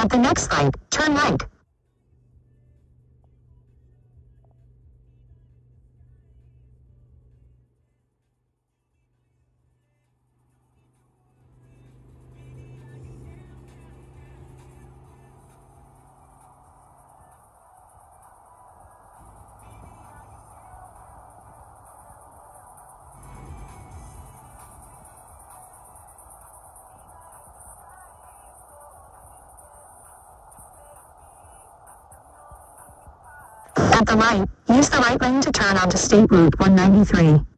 At the next light, turn right. At the light, use the right lane to turn onto State Route 193.